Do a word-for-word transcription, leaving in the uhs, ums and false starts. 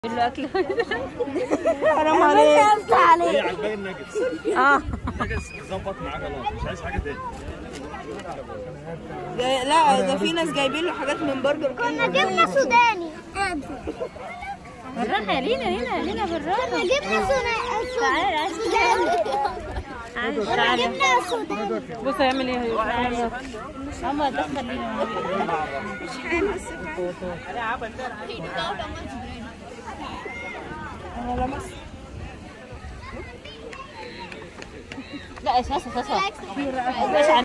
له اكل. حرام عليك. هي عجباني الناجتس. اه الناجتس ظبط معاه خلاص، مش عايز حاجه تاني. لا ده في ناس جايبين له حاجات من برجر. كنا جبنا سوداني. بالراحه يا لينا، لينا لينا بالراحه. كنا جبنا سوداني. تعالي كنا تعالي جبنا سوداني. بص هيعمل ايه. تعالي ماما دخل لينا. لا اساسا اساسا